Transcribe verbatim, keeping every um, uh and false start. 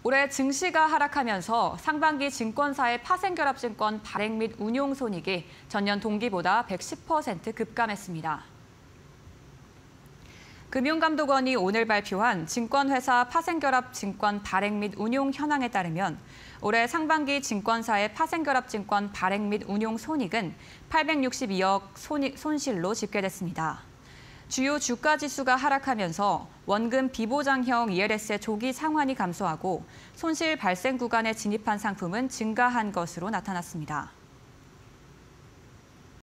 올해 증시가 하락하면서 상반기 증권사의 파생결합증권 발행 및 운용 손익이 전년 동기보다 백십 퍼센트 급감했습니다. 금융감독원이 오늘 발표한 증권회사 파생결합 증권 발행 및 운용 현황에 따르면 올해 상반기 증권사의 파생결합 증권 발행 및 운용 손익은 팔백육십이억 손익, 손실로 집계됐습니다. 주요 주가지수가 하락하면서 원금 비보장형 이엘에스의 조기 상환이 감소하고 손실 발생 구간에 진입한 상품은 증가한 것으로 나타났습니다.